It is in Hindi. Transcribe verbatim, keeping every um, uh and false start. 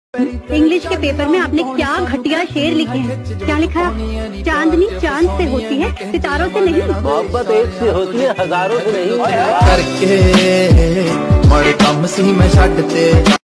इंग्लिश के पेपर में आपने क्या घटिया शेर लिखे हैं? क्या लिखा है? चांदनी चांद से होती है, सितारों से नहीं। मोहब्बत एक से होती है, हजारों से नहीं। करके मड़ कम सी मैं छड्डते